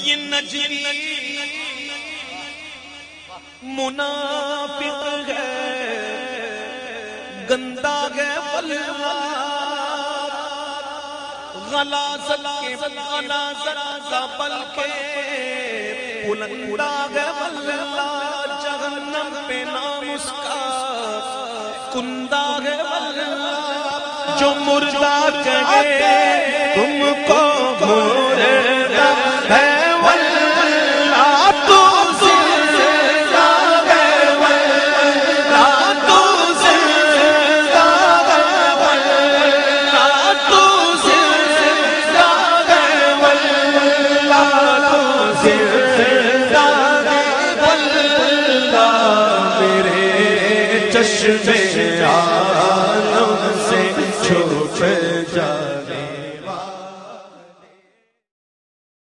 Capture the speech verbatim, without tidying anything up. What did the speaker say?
ये नजरी मुनाफिक है, गंदा है बलवा, गलाज़त के गलाज़त का बल्कि बुलंदा है बल्ला, जहन्नम पे नाम उसका कुंदा है बल्ला। जो मुर्दा कहे तुमको मुर्दा है वल्ला, तू जिंदा है वल्ला, तू जिंदा है वल्ला, तू जिंदा है वल्ला, तू जिंदा है वल्ला। मेरे चश्मे